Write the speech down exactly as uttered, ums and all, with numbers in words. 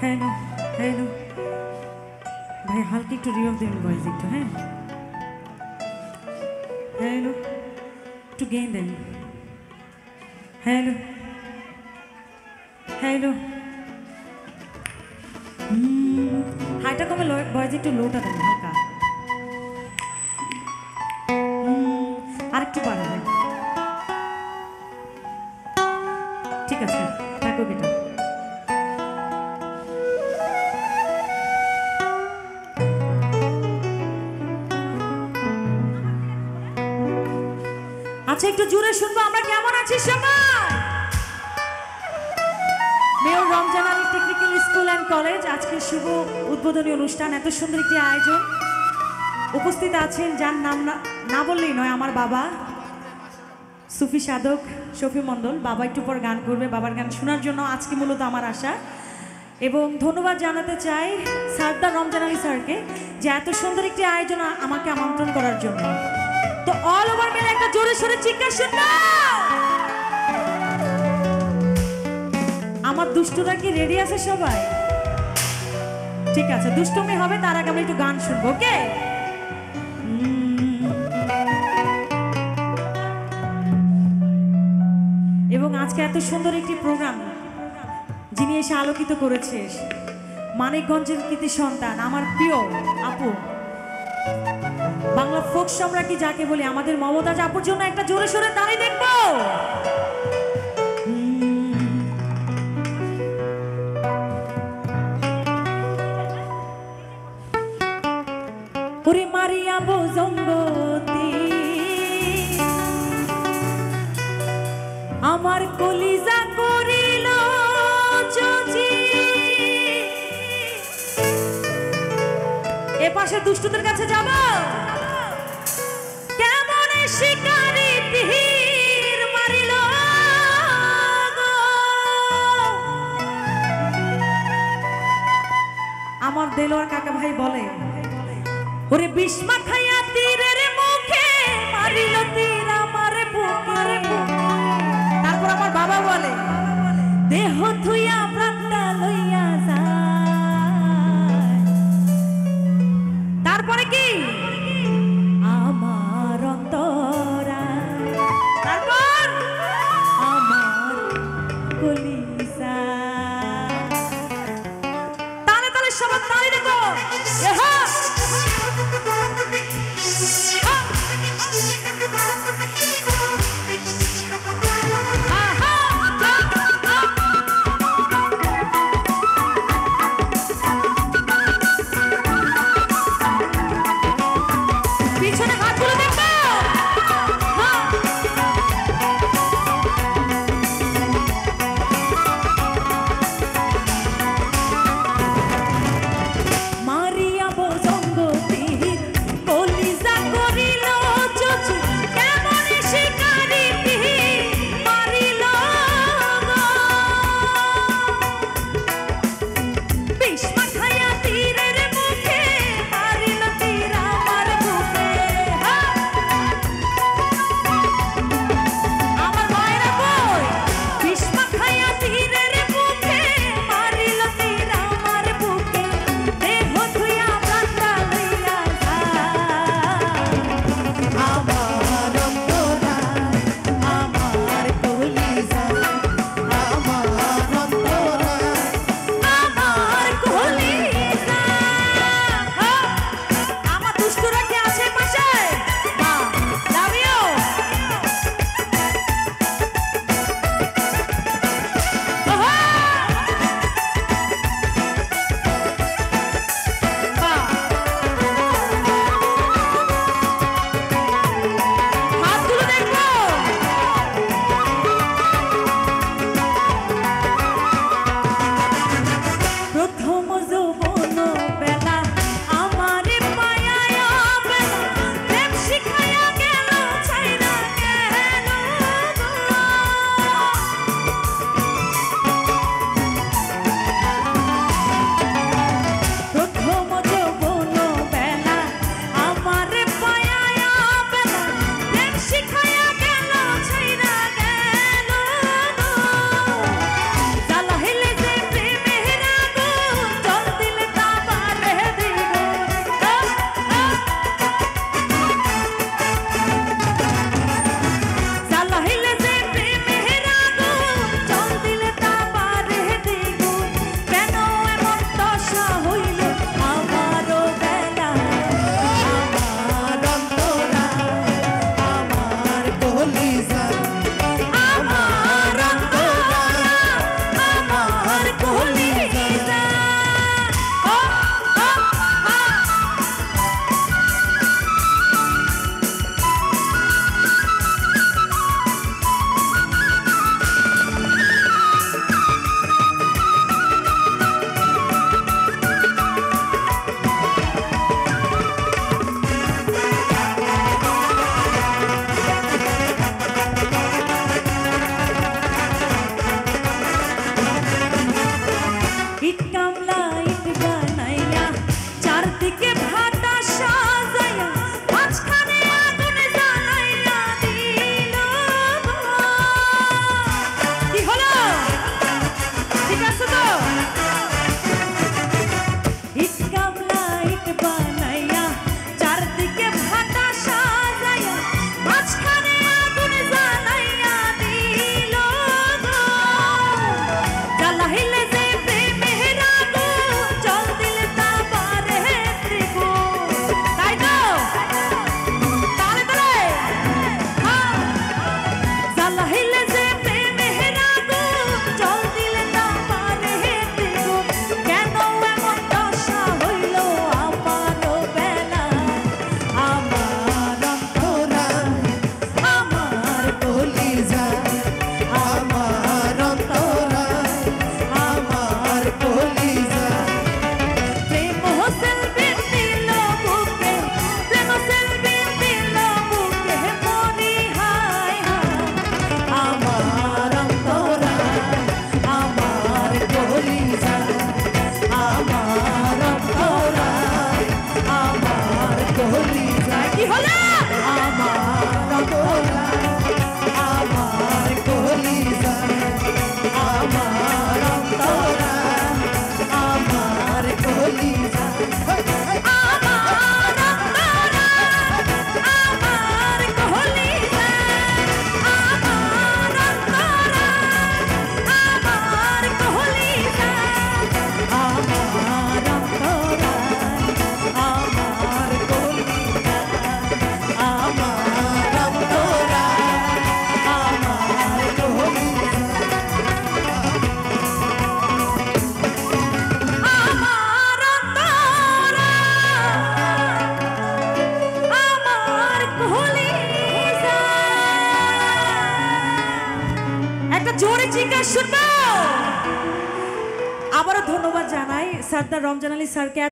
Hello hello ভাই হালকা একটু রিভার্ব দেবেন ভয়েস একটু হ্যাঁ হ্যালো একটু গেইন দেন হ্যালো হ্যালো হাইটা কমে ভয়েস একটু লোটা দেন হালকা আরেকটু বাড়াবেন ঠিক আছে থাকো বেটা আচ্ছা একটু জোরে শুনবো আমরা কেমন আছি সবাই mayor Ramzan Ali technical school and college আজকে শুভ উদ্বোধনী অনুষ্ঠান এত সুন্দর একটি আয়োজন উপস্থিত আছেন যার নাম না বললেই নয় আমার বাবা সুফি সাধক শফি মণ্ডল বাবা একটু পর গান করবে বাবার গান শোনার জন্য আজকে মূলত আমার আশা এবং ধন্যবাদ জানাতে চাই সরদার রমজান আলী স্যারকে যে এত সুন্দর একটি আয়োজন আমাকে আমন্ত্রণ করার জন্য তো অল ওভার মিলে একটা জোরে সোরে চিৎকার শুননা আমার দুষ্টুরা কি রেডি আছে সবাই ঠিক আছে দুষ্টুমি হবে তার আগে আমরা একটু গান শুনবো ওকে এবং আজকে এত সুন্দর একটি প্রোগ্রাম যিনি এসে আলোকিত করেছে মানিকগঞ্জের কৃতি সন্তান আমার প্রিয় আপু বাংলা ফোক সম্রাজ্ঞী যাকে বলি আমাদের মমতাজ আপুর জন্য একটা জোরে সোরে তালি দেখবো ওরে মারিয়া বজঙ্গতি আমার কলিজা করিল চচি এ পাশে দুষ্টুদের কাছে যাব কেমন শিকারি তীর মারিল আমার দেলোয়ার কাকা ভাই বলে ওরে বিষ্মা খাইয়া তীরের মুখে মারিল তীর আমার বুকের বুকে তারপর আমার বাবা বলে দেহ থুইয়া প্রাণটা লইয়া যায় তারপরে কি আমার অন্তরা তারপর আমার কলিজা তালে তালে সবাই তালি দেখো শুনবো। আবারও ধন্যবাদ জানাই সর্দার রমজান আলী স্যারকে।